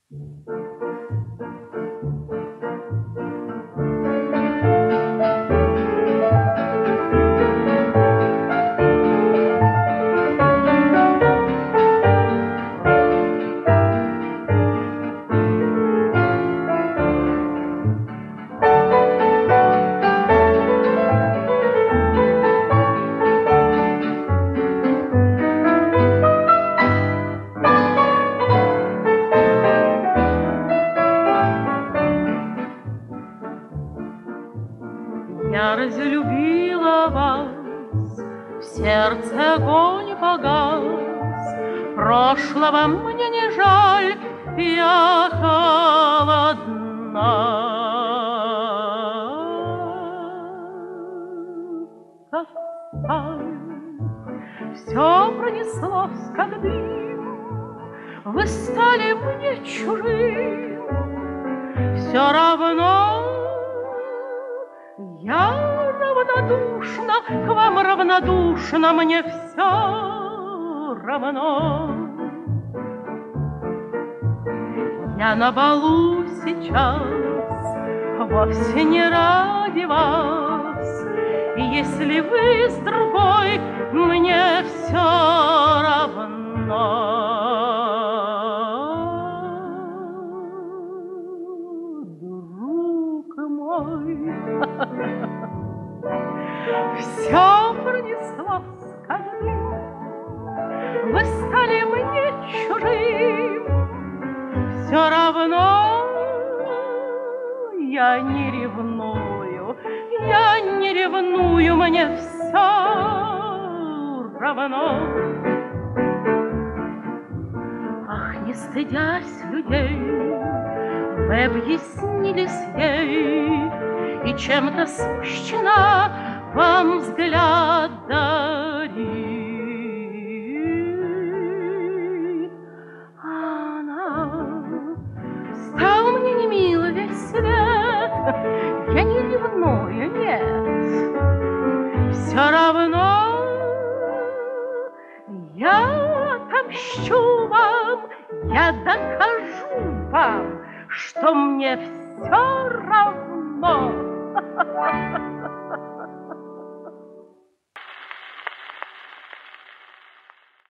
Я разлюбила вас, в сердце огонь погас, прошлого мне не жаль, я холодна. Как сталь, все пронеслось, как дым, вы стали мне чужим, все равно. Я равнодушна, к вам равнодушна, мне все равно. Я на балу сейчас вовсе не ради вас, и если вы с другой, мне все равно. Друг мой, все пронеслось, как дым, вы стали мне чужим, все равно я не ревную, мне все равно. Ах, не стыдясь людей, вы объяснились ей, и чем-то смущена вам взгляд дарит. Она стал мне не мил весь свет, я не ревную, нет, все равно я отомщу вам, я докажу вам, что мне все равно.